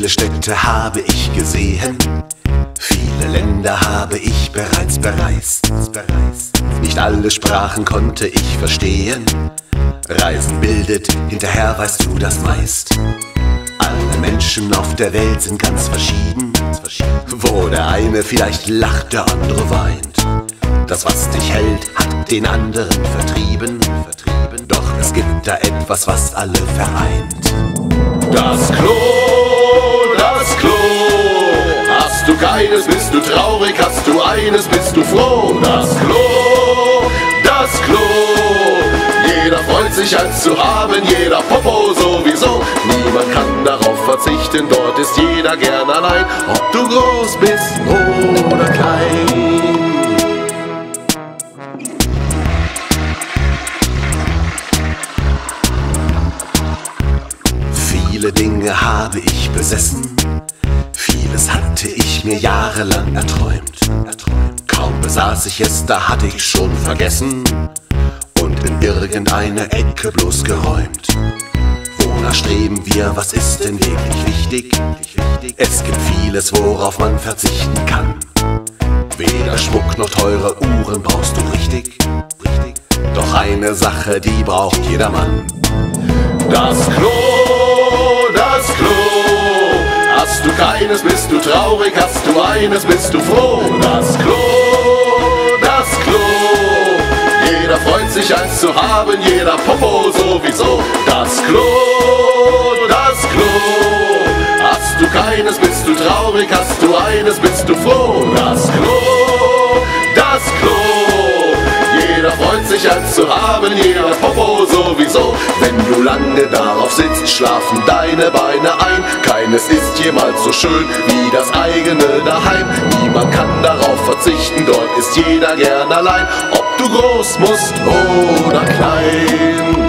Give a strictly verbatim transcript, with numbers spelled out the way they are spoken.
Städte habe ich gesehen, viele Länder habe ich bereits bereist. Nicht alle Sprachen konnte ich verstehen, Reisen bildet, hinterher weißt du das meist. Alle Menschen auf der Welt sind ganz verschieden, wo der eine vielleicht lacht, der andere weint. Das, was dich hält, hat den anderen vertrieben, doch es gibt da etwas, was alle vereint. Das Klo, das Klo. Hast du keines, bist du traurig, hast du eines, bist du froh. Das Klo, das Klo. Jeder freut sich, eins zu haben, jeder Popo sowieso. Niemand kann darauf verzichten, dort ist jeder gern allein, ob du groß bist oder klein. Viele Dinge habe ich besessen, vieles hatte ich mir jahrelang erträumt. Kaum besaß ich es, da hatte ich schon vergessen und in irgendeine Ecke bloß geräumt. Wonach streben wir, was ist denn wirklich wichtig? Es gibt vieles, worauf man verzichten kann. Weder Schmuck noch teure Uhren brauchst du richtig, doch eine Sache, die braucht jedermann. Das Klo, das Klo. Hast du keines, bist du traurig, hast du eines, bist du froh. Das Klo, das Klo. Jeder freut sich, eins zu haben, jeder Popo sowieso. Das Klo, das Klo. Hast du keines, bist du traurig, hast du eines, bist du froh. Das Klo, das Klo. Jeder freut sich, eins zu haben, jeder Popo sowieso. Wenn du lange darauf sitzt, schlafen deine Beine ein. Keines ist jemals so schön wie das eigene daheim. Niemand kann darauf verzichten, dort ist jeder gern allein, ob du groß musst oder klein.